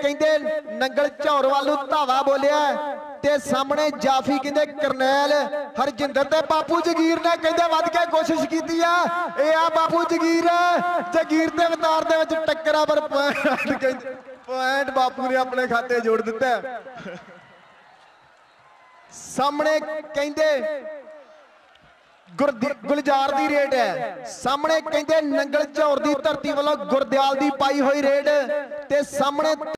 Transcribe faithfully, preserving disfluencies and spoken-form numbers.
कहते नंगल झौर वालू धावा बोलिया ते सामने जाफी कहते करनैल हरजिंदर ते बापू जगीर ने कहते वध के कोशिश की है। आ बापू जगीर जगीर के अवतार के टक्करा पर पॉइंट बापू ने अपने खाते जोड़ दिता। सामने कहते गुलजार दी रेड है, सामने कहते नंगल झौर दी धरती वालों गुरदयाल दी पाई हुई रेड ते सामने